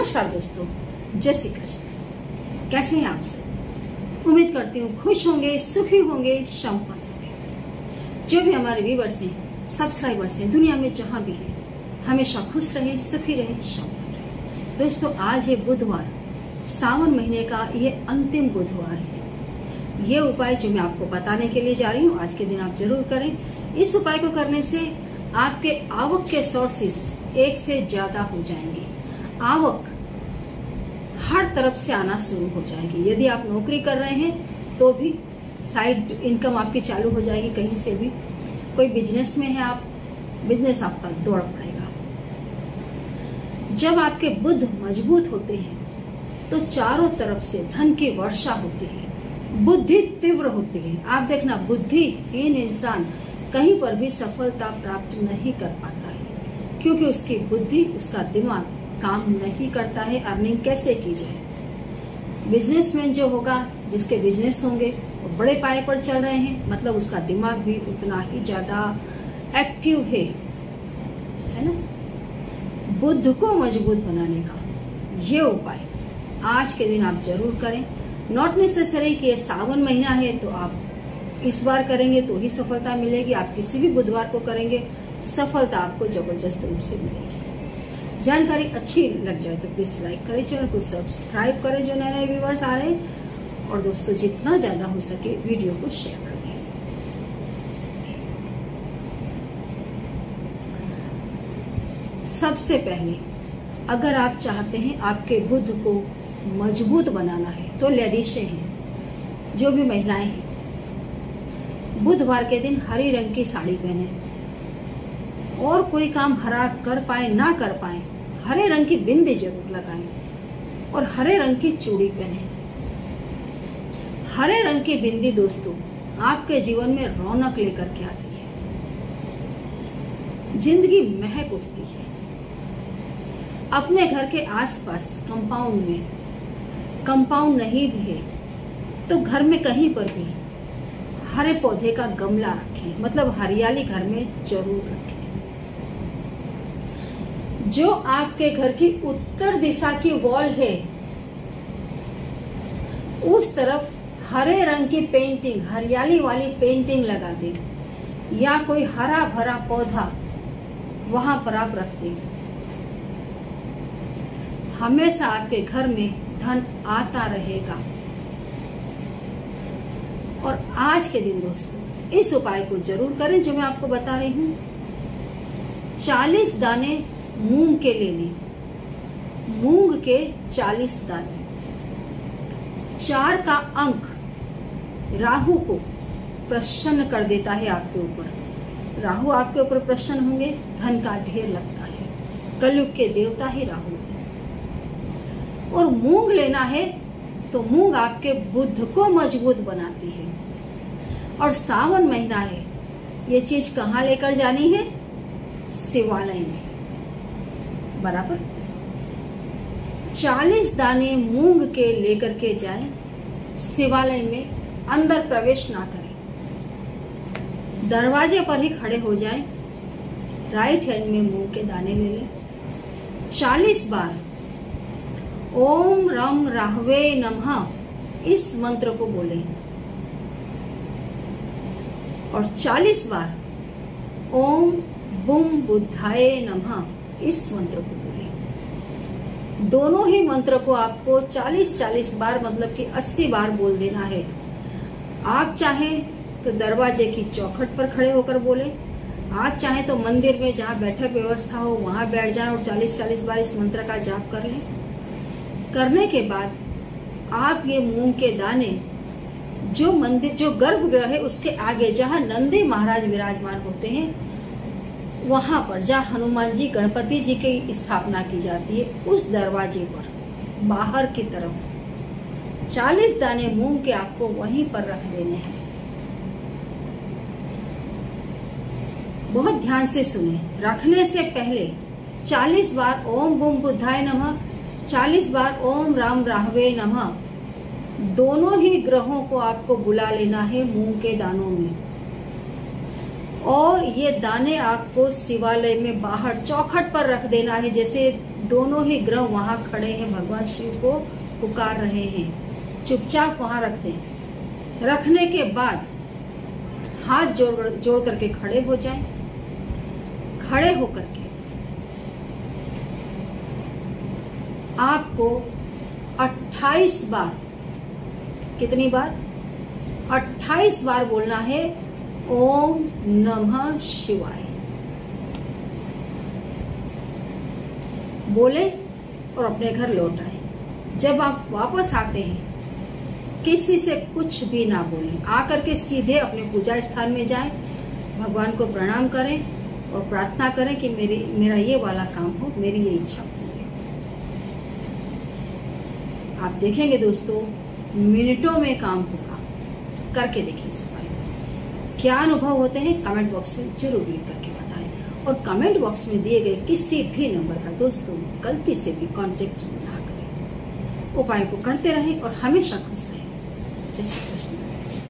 नमस्कार दोस्तों, जय श्री कृष्ण। कैसे हैं आप सब? उम्मीद करती हूँ खुश होंगे, सुखी होंगे, संपन्न होंगे। जो भी हमारे व्यूअर्स हैं, सब्सक्राइबर्स हैं, दुनिया में जहाँ भी है, हमेशा खुश रहे, सुखी रहे, संपन्न रहे। दोस्तों, आज है बुधवार, सावन महीने का ये अंतिम बुधवार है। ये उपाय जो मैं आपको बताने के लिए जा रही हूँ, आज के दिन आप जरूर करें। इस उपाय को करने से आपके आवक के सोर्सेस एक से ज्यादा हो जाएंगे। आवक हर तरफ से आना शुरू हो जाएगी। यदि आप नौकरी कर रहे हैं तो भी साइड इनकम आपकी चालू हो जाएगी। कहीं से भी कोई बिजनेस में है आप, बिजनेस आपका दौड़ पड़ेगा। जब आपके बुध मजबूत होते हैं तो चारों तरफ से धन की वर्षा होती है, बुद्धि तीव्र होती है। आप देखना, बुद्धिहीन इंसान कहीं पर भी सफलता प्राप्त नहीं कर पाता है, क्योंकि उसकी बुद्धि, उसका दिमाग काम नहीं करता है। अर्निंग कैसे की जाए? बिजनेसमैन जो होगा, जिसके बिजनेस होंगे, वो बड़े पाए पर चल रहे हैं, मतलब उसका दिमाग भी उतना ही ज्यादा एक्टिव है ना। बुद्ध को मजबूत बनाने का ये उपाय आज के दिन आप जरूर करें। नॉट नेसेसरी कि ये सावन महीना है तो आप इस बार करेंगे तो ही सफलता मिलेगी। आप किसी भी बुधवार को करेंगे, सफलता आपको जबरदस्त रूप से मिलेगी। जानकारी अच्छी लग जाए तो प्लीज लाइक करें, चैनल को सब्सक्राइब करें जो नए नए व्यूअर्स आ रहे हैं, और दोस्तों जितना ज्यादा हो सके वीडियो को शेयर कर दें। सबसे पहले, अगर आप चाहते हैं आपके बुध को मजबूत बनाना है तो लेडीजें हैं, जो भी महिलाएं हैं, बुधवार के दिन हरी रंग की साड़ी पहने। और कोई काम हरा कर पाए ना कर पाए, हरे रंग की बिंदी जरूर लगाएं और हरे रंग की चूड़ी पहने। हरे रंग की बिंदी दोस्तों आपके जीवन में रौनक लेकर के आती है, जिंदगी महक उठती है। अपने घर के आसपास कंपाउंड में, कंपाउंड नहीं भी है तो घर में कहीं पर भी हरे पौधे का गमला रखें, मतलब हरियाली घर में जरूर रखें। जो आपके घर की उत्तर दिशा की वॉल है, उस तरफ हरे रंग की पेंटिंग, हरियाली वाली पेंटिंग लगा दें, या कोई हरा भरा पौधा वहां पर आप रख दें। हमेशा आपके घर में धन आता रहेगा। और आज के दिन दोस्तों इस उपाय को जरूर करें जो मैं आपको बता रही हूँ। 40 दाने मूंग के ले लें, मूंग के 40 दाने। 4 का अंक राहु को प्रसन्न कर देता है आपके ऊपर। राहु आपके ऊपर प्रसन्न होंगे, धन का ढेर लगता है। कलयुग के देवता ही राहु है। और मूंग लेना है तो मूंग आपके बुध को मजबूत बनाती है। और सावन महीना है, ये चीज कहाँ लेकर जानी है? शिवालय में, बराबर। 40 दाने मूंग के लेकर के जाएं, शिवालय में अंदर प्रवेश ना करें, दरवाजे पर ही खड़े हो जाएं, राइट हैंड में मूंग के दाने ले लें। 40 बार ओम रम राहवे नमः इस मंत्र को बोलें, और 40 बार ओम बुम बुद्धाय नमः इस मंत्र को बोलें। दोनों ही मंत्र को आपको 40-40 बार, मतलब कि 80 बार बोल देना है। आप चाहें तो दरवाजे की चौखट पर खड़े होकर बोलें, आप चाहें तो मंदिर में जहाँ बैठक व्यवस्था हो वहां बैठ जाएं और 40-40 बार इस मंत्र का जाप कर लें। करने के बाद आप ये मूंग के दाने जो मंदिर, जो गर्भगृह है उसके आगे जहाँ नंदी महाराज विराजमान होते हैं, वहां पर जहाँ हनुमान जी, गणपति जी की स्थापना की जाती है, उस दरवाजे पर बाहर की तरफ 40 दाने मूंग के आपको वहीं पर रख देने हैं। बहुत ध्यान से सुने। रखने से पहले 40 बार ओम बुम बुद्धाय नमः, 40 बार ओम राम राहवे नमः, दोनों ही ग्रहों को आपको बुला लेना है मूंग के दानों में। और ये दाने आपको शिवालय में बाहर चौखट पर रख देना है। जैसे दोनों ही ग्रह वहां खड़े हैं, भगवान शिव को पुकार रहे हैं। चुपचाप वहां रख दें। रखने के बाद हाथ जोड़ करके खड़े हो जाएं। खड़े होकर के आपको 28 बार, कितनी बार? 28 बार बोलना है ओम नमः शिवाय। बोले और अपने घर लौट आए। जब आप वापस आते हैं किसी से कुछ भी ना बोलें, आकर के सीधे अपने पूजा स्थान में जाएं, भगवान को प्रणाम करें और प्रार्थना करें कि मेरा ये वाला काम हो, मेरी ये इच्छा पूरी हो। आप देखेंगे दोस्तों, मिनटों में काम होगा। करके देखिए इस उपाय। क्या अनुभव होते हैं कमेंट बॉक्स में जरूर लिख करके बताएं। और कमेंट बॉक्स में दिए गए किसी भी नंबर का दोस्तों गलती से भी कांटेक्ट ना करें। उपाय को करते रहें और हमेशा खुश रहें।